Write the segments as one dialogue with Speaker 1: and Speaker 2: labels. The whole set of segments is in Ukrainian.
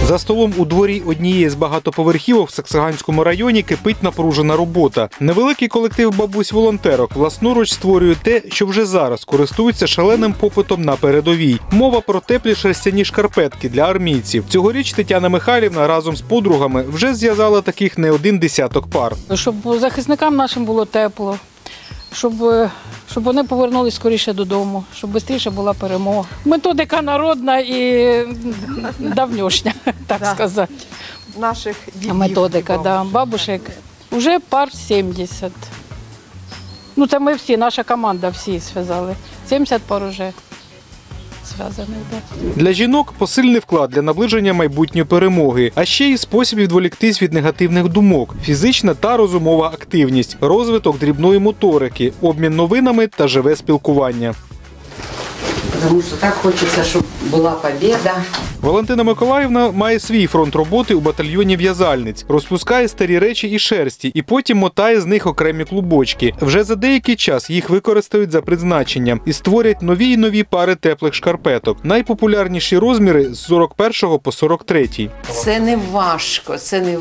Speaker 1: За столом у дворі однієї з багатоповерхівок в Саксаганському районі кипить напружена робота. Невеликий колектив бабусь-волонтерок власноруч створює те, що вже зараз користується шаленим попитом на передовій. Мова про теплі шерстяні шкарпетки для армійців. Цьогоріч Тетяна Михайлівна разом з подругами вже зв'язала таких не один десяток пар.
Speaker 2: Щоб захисникам нашим було тепло, щоб вони повернулися скоріше додому, щоб швидше була перемога. Методика народна і давньошня, так сказати.
Speaker 3: Наших дідів.
Speaker 2: Методика, да. Бабушек. Уже пар 70. Ну, це ми всі, наша команда всі зв'язали. 70 пар уже зв'язаних. Да.
Speaker 1: Для жінок посильний вклад для наближення майбутньої перемоги, а ще й спосіб відволіктись від негативних думок, фізична та розумова активність, розвиток дрібної моторики, обмін новинами та живе спілкування.
Speaker 4: Тому що так хочеться, щоб була перемога.
Speaker 1: Валентина Миколаївна має свій фронт роботи у батальйоні в'язальниць. Розпускає старі речі і шерсті, і потім мотає з них окремі клубочки. Вже за деякий час їх використають за призначенням і створять нові й нові пари теплих шкарпеток. Найпопулярніші розміри з 41 по 43.
Speaker 4: Це не важко,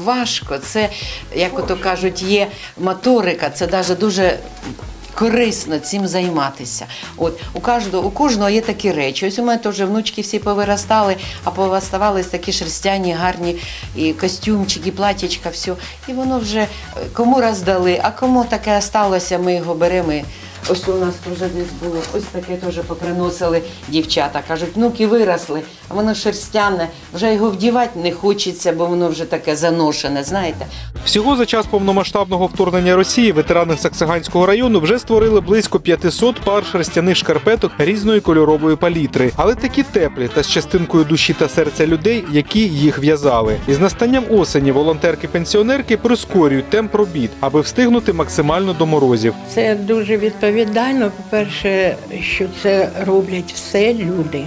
Speaker 4: це, як ото кажуть, є моторика, це навіть дуже корисно цим займатися. От у кожного є такі речі. Ось у мене теж внучки всі повиростали, а повиставались такі шерстяні, гарні і костюмчики, і платічка, все. І воно вже кому роздали, а кому таке осталося, ми його беремо. Ось у нас теж десь було, ось таке теж поприносили дівчата. Кажуть, внуки виросли, а воно шерстяне, вже його вдівати не хочеться, бо воно вже таке заношене, знаєте.
Speaker 1: Всього за час повномасштабного вторгнення Росії ветерани Саксаганського району вже створили близько 500 пар шерстяних шкарпеток різної кольорової палітри. Але такі теплі та з частинкою душі та серця людей, які їх в'язали. Із настанням осені волонтерки-пенсіонерки прискорюють темп робіт, аби встигнути максимально до морозів.
Speaker 5: Це дуже відповідально, по-перше, що це роблять все люди,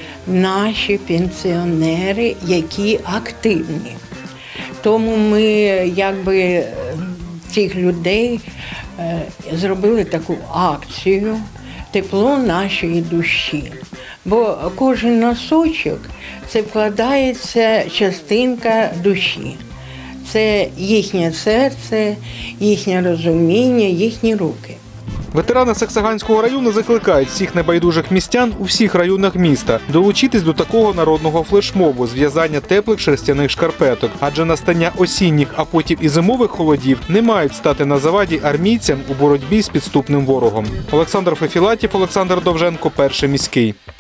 Speaker 5: наші пенсіонери, які активні. Тому ми якби цих людей зробили таку акцію «Тепло нашої душі». Бо кожен носочок – це вкладається частинка душі. Це їхнє серце, їхнє розуміння, їхні руки.
Speaker 1: Ветерани Саксаганського району закликають всіх небайдужих містян у всіх районах міста долучитись до такого народного флешмобу з в'язання теплих шерстяних шкарпеток. Адже настання осінніх, а потім і зимових холодів не мають стати на заваді армійцям у боротьбі з підступним ворогом. Олександр Фефілатів, Олександр Довженко, Перший міський.